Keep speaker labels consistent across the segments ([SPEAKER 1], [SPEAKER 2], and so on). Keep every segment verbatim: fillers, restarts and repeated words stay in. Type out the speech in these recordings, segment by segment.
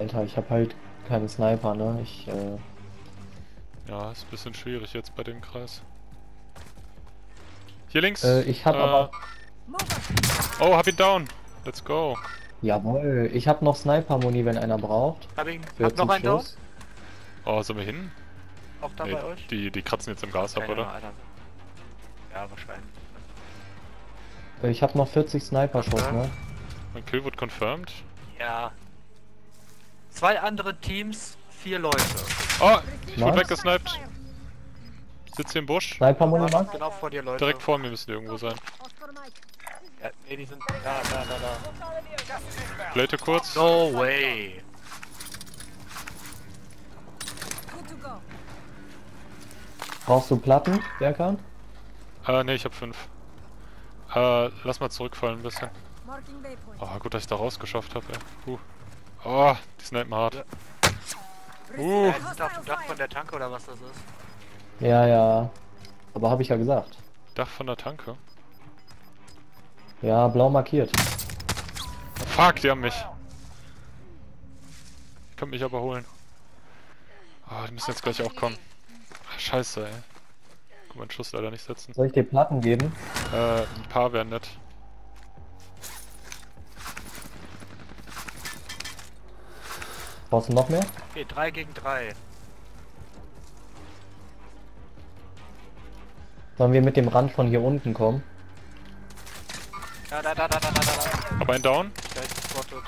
[SPEAKER 1] Alter, ich hab halt keinen Sniper, ne? Ich, äh...
[SPEAKER 2] Ja, ist ein bisschen schwierig jetzt bei dem Kreis. Hier links.
[SPEAKER 1] äh ich hab
[SPEAKER 2] äh,
[SPEAKER 1] aber...
[SPEAKER 2] Oh, hab ihn down. Let's go.
[SPEAKER 1] Jawohl, ich hab noch Sniper-Muni, wenn einer braucht.
[SPEAKER 3] Hab, ihn, hab
[SPEAKER 1] vierzig
[SPEAKER 3] noch einen down.
[SPEAKER 1] Schuss.
[SPEAKER 2] Oh, sind wir hin?
[SPEAKER 3] Auch da
[SPEAKER 2] Nee,
[SPEAKER 3] bei euch?
[SPEAKER 2] die, die kratzen jetzt im Gas ab,
[SPEAKER 3] Keine
[SPEAKER 2] oder?
[SPEAKER 3] Ahnung, Alter. Ja, wahrscheinlich.
[SPEAKER 1] Äh, Ich hab noch vierzig Sniper-Schuss,
[SPEAKER 3] Okay.
[SPEAKER 1] ne?
[SPEAKER 2] Mein Kill wird confirmed.
[SPEAKER 3] Ja. Zwei andere Teams, vier Leute.
[SPEAKER 2] Oh, ich
[SPEAKER 1] Was?
[SPEAKER 2] wurde weggesniped. Sitz hier im Busch.
[SPEAKER 1] Sniper-Muni,
[SPEAKER 3] Ja,
[SPEAKER 1] Max?
[SPEAKER 3] genau vor dir, Leute.
[SPEAKER 2] Direkt vor mir müssen die irgendwo sein.
[SPEAKER 3] Ja, nee, die sind da, da, da, da.
[SPEAKER 2] Blade kurz.
[SPEAKER 3] No way.
[SPEAKER 1] Brauchst du Platten, Berkan?
[SPEAKER 2] Äh, ne, ich hab fünf. Äh, lass mal zurückfallen ein bisschen. Oh, gut, dass ich da rausgeschafft habe, ey. Puh. Oh, die snipen hart. Uh.
[SPEAKER 3] Ja, die sind auf dem Dach von der Tanke oder was das ist.
[SPEAKER 1] Ja, ja. Aber hab ich ja gesagt.
[SPEAKER 2] Dach von der Tanke.
[SPEAKER 1] Ja, blau markiert.
[SPEAKER 2] Fuck, die haben mich. Ich könnte mich aber holen. Oh, die müssen jetzt gleich auch kommen. Ach, scheiße, ey. Kann meinen Schuss leider nicht setzen.
[SPEAKER 1] Soll ich dir Platten geben?
[SPEAKER 2] Äh, ein paar wären nett.
[SPEAKER 1] Brauchst du noch mehr?
[SPEAKER 3] Okay, drei gegen drei.
[SPEAKER 1] Sollen wir mit dem Rand von hier unten kommen?
[SPEAKER 3] Da, da, da, da, da, da, da.
[SPEAKER 2] Hab einen down.
[SPEAKER 3] Da ist gespottet.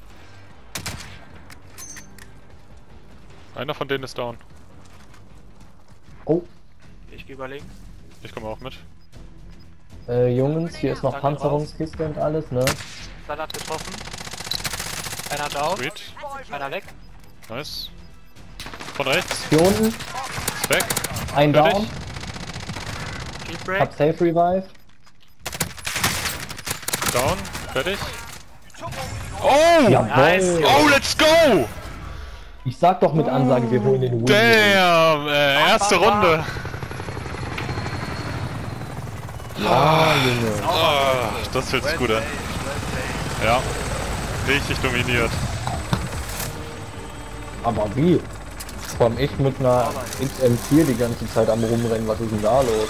[SPEAKER 2] Einer von denen ist down.
[SPEAKER 1] Oh,
[SPEAKER 3] Ich geh über links.
[SPEAKER 2] Ich komme auch mit.
[SPEAKER 1] äh, Jungs, hier ist noch
[SPEAKER 3] Danke,
[SPEAKER 1] Panzerungskiste und alles, ne?
[SPEAKER 3] Salat getroffen. Einer down.
[SPEAKER 2] Sweet.
[SPEAKER 3] Einer weg.
[SPEAKER 2] Nice. Von rechts.
[SPEAKER 1] Hier unten,
[SPEAKER 2] Ist weg.
[SPEAKER 1] ein
[SPEAKER 2] Fertig.
[SPEAKER 1] Down,
[SPEAKER 3] Keep break.
[SPEAKER 1] hab Safe Revive.
[SPEAKER 2] Down. Fertig. Oh!
[SPEAKER 1] Jawohl.
[SPEAKER 3] Nice.
[SPEAKER 2] Oh, let's go!
[SPEAKER 1] Ich sag doch mit Ansage, wir holen den Win.
[SPEAKER 2] Damn! Äh, erste Runde.
[SPEAKER 1] Ah, Junge.
[SPEAKER 2] Ah, das fühlt sich gut an. Ja. Richtig dominiert.
[SPEAKER 1] Aber wie? Komm ich mit einer X M vier die ganze Zeit am rumrennen, was ist denn da los?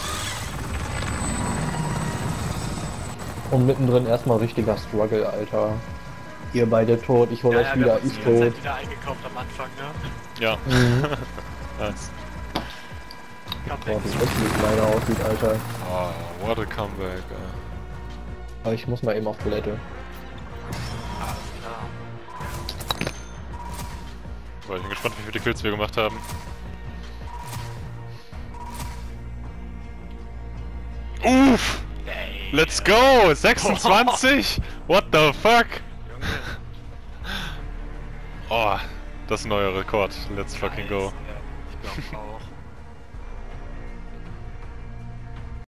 [SPEAKER 1] Und mittendrin erstmal richtiger Struggle, Alter. Ihr beide tot, ich hol
[SPEAKER 3] Ja,
[SPEAKER 1] euch
[SPEAKER 3] ja, wir
[SPEAKER 1] wieder,
[SPEAKER 3] haben uns
[SPEAKER 1] ich
[SPEAKER 3] die ganze
[SPEAKER 1] tot.
[SPEAKER 3] Zeit wieder eingekauft am Anfang, ne?
[SPEAKER 2] Ja.
[SPEAKER 1] Mhm.
[SPEAKER 2] Nice.
[SPEAKER 1] Boah, wie hässlich leider aussieht, Alter.
[SPEAKER 2] Oh, what a comeback, ey.
[SPEAKER 1] Aber ich muss mal eben auf Toilette.
[SPEAKER 3] Alles klar.
[SPEAKER 2] Boah, ich bin gespannt, wie viele Kills wir gemacht haben. Uff!
[SPEAKER 3] Ey.
[SPEAKER 2] Let's go! sechsundzwanzig? What the fuck?
[SPEAKER 3] Junge.
[SPEAKER 2] Oh, das ist ein neuer Rekord. Let's fucking go.
[SPEAKER 3] Ja, ich glaub auch.